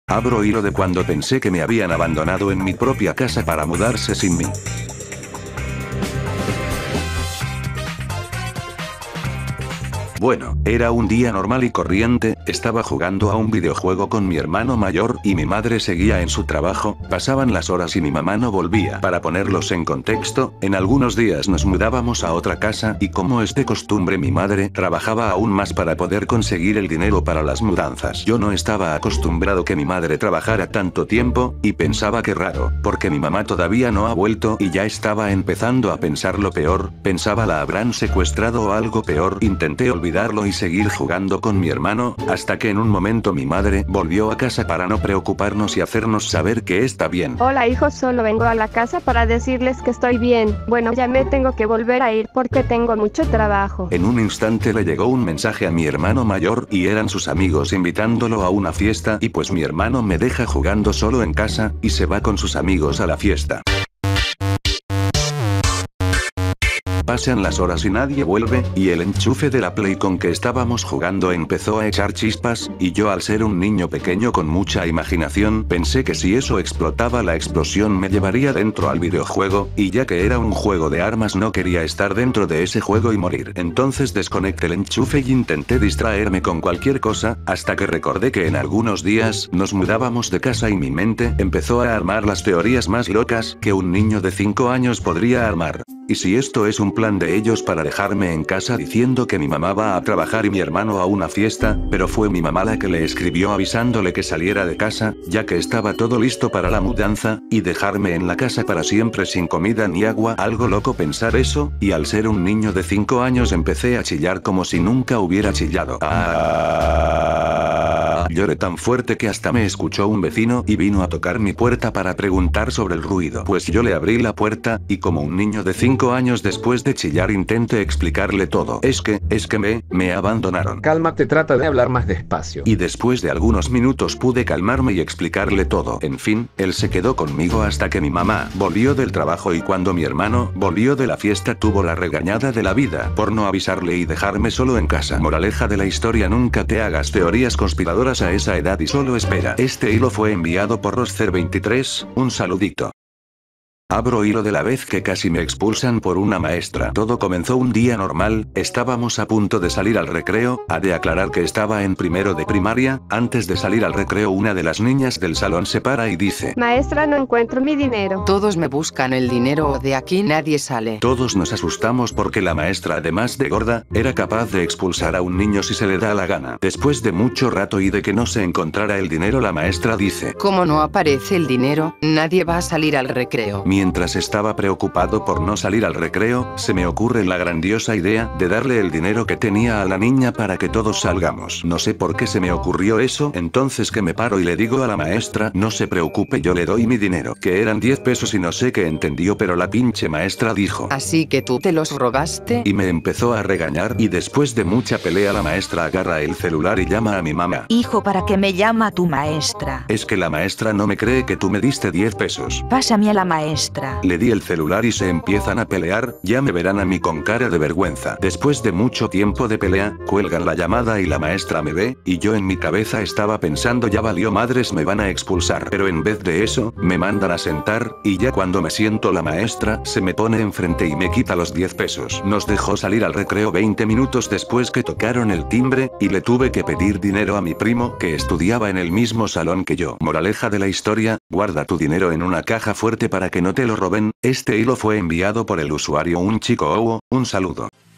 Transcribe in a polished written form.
Abro hilo de cuando pensé que me habían abandonado en mi propia casa para mudarse sin mí. Bueno, era un día normal y corriente, estaba jugando a un videojuego con mi hermano mayor y mi madre seguía en su trabajo, pasaban las horas y mi mamá no volvía. Para ponerlos en contexto, en algunos días nos mudábamos a otra casa y como es de costumbre mi madre trabajaba aún más para poder conseguir el dinero para las mudanzas. Yo no estaba acostumbrado que mi madre trabajara tanto tiempo, y pensaba que raro, porque mi mamá todavía no ha vuelto y ya estaba empezando a pensar lo peor, pensaba la habrán secuestrado o algo peor. Intenté olvidarlo y seguir jugando con mi hermano, hasta que en un momento mi madre volvió a casa para no preocuparnos y hacernos saber que está bien. Hola hijos, solo vengo a la casa para decirles que estoy bien. Bueno, ya me tengo que volver a ir porque tengo mucho trabajo. En un instante le llegó un mensaje a mi hermano mayor y eran sus amigos invitándolo a una fiesta y pues mi hermano me deja jugando solo en casa, y se va con sus amigos a la fiesta. Pasan las horas y nadie vuelve, y el enchufe de la Play con que estábamos jugando empezó a echar chispas, y yo al ser un niño pequeño con mucha imaginación pensé que si eso explotaba la explosión me llevaría dentro al videojuego, y ya que era un juego de armas no quería estar dentro de ese juego y morir. Entonces desconecté el enchufe y intenté distraerme con cualquier cosa, hasta que recordé que en algunos días nos mudábamos de casa y mi mente empezó a armar las teorías más locas que un niño de 5 años podría armar. ¿Y si esto es un plan de ellos para dejarme en casa diciendo que mi mamá va a trabajar y mi hermano a una fiesta, pero fue mi mamá la que le escribió avisándole que saliera de casa, ya que estaba todo listo para la mudanza, y dejarme en la casa para siempre sin comida ni agua? Algo loco pensar eso, y al ser un niño de 5 años empecé a chillar como si nunca hubiera chillado. Lloré tan fuerte que hasta me escuchó un vecino y vino a tocar mi puerta para preguntar sobre el ruido. Pues yo le abrí la puerta, y como un niño de 5 años después de chillar intenté explicarle todo. Es que me abandonaron. Cálmate, trata de hablar más despacio. Y después de algunos minutos pude calmarme y explicarle todo. En fin, él se quedó conmigo hasta que mi mamá volvió del trabajo y cuando mi hermano volvió de la fiesta tuvo la regañada de la vida por no avisarle y dejarme solo en casa. Moraleja de la historia: nunca te hagas teorías conspiradoras a esa edad y solo espera. Este hilo fue enviado por Roscer23, un saludito. Abro hilo de la vez que casi me expulsan por una maestra. Todo comenzó un día normal, estábamos a punto de salir al recreo, ha de aclarar que estaba en primero de primaria. Antes de salir al recreo una de las niñas del salón se para y dice: Maestra, no encuentro mi dinero. Todos me buscan el dinero o de aquí nadie sale. Todos nos asustamos porque la maestra, además de gorda, era capaz de expulsar a un niño si se le da la gana. Después de mucho rato y de que no se encontrara el dinero, la maestra dice: ¿Cómo no aparece el dinero? Nadie va a salir al recreo. Mientras estaba preocupado por no salir al recreo, se me ocurre la grandiosa idea de darle el dinero que tenía a la niña para que todos salgamos. No sé por qué se me ocurrió eso, entonces que me paro y le digo a la maestra: no se preocupe, yo le doy mi dinero, que eran 10 pesos, y no sé qué entendió, pero la pinche maestra dijo: ¿Así que tú te los robaste? Y me empezó a regañar, y después de mucha pelea la maestra agarra el celular y llama a mi mamá. Hijo, ¿para qué me llama tu maestra? Es que la maestra no me cree que tú me diste 10 pesos. Pásame a la maestra. Le di el celular y se empiezan a pelear, ya me verán a mí con cara de vergüenza. Después de mucho tiempo de pelea, cuelgan la llamada y la maestra me ve, y yo en mi cabeza estaba pensando: ya valió madres, me van a expulsar. Pero en vez de eso, me mandan a sentar, y ya cuando me siento la maestra se me pone enfrente y me quita los 10 pesos. Nos dejó salir al recreo 20 minutos después que tocaron el timbre, y le tuve que pedir dinero a mi primo que estudiaba en el mismo salón que yo. Moraleja de la historia: guarda tu dinero en una caja fuerte para que no te lo roben. Este hilo fue enviado por el usuario Un Chico Owo, un saludo.